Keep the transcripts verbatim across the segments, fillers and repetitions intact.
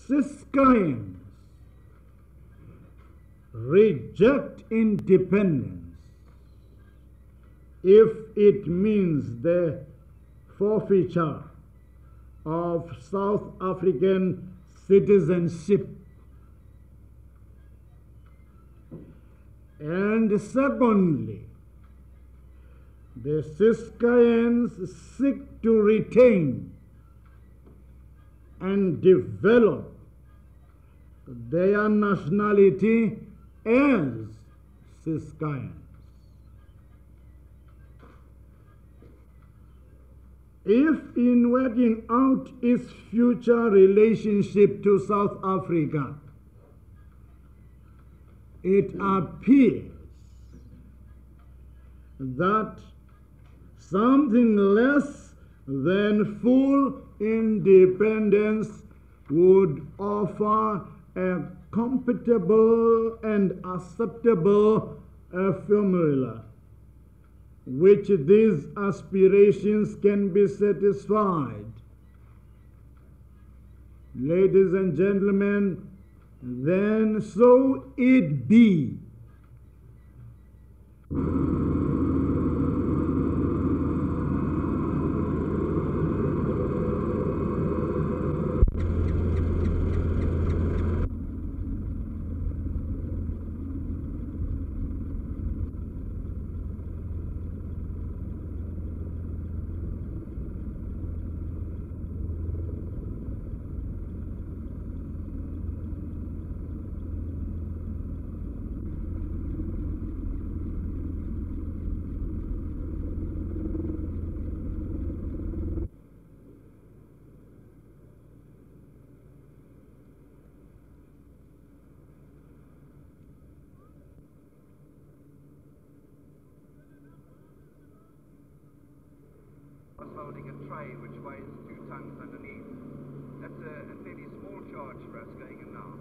Ciskeians reject independence if it means the forfeiture of South African citizenship. And secondly, the Ciskeians seek to retain and develop their nationality as Ciskeians. If in working out its future relationship to South Africa, it appears that something less than full independence would offer a compatible and acceptable uh, formula which these aspirations can be satisfied. Ladies and gentlemen, then so it be. Holding a tray which weighs two tons underneath. That's a, a fairly small charge for us going in now.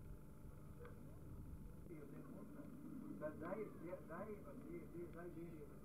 They, they, they, they, they, they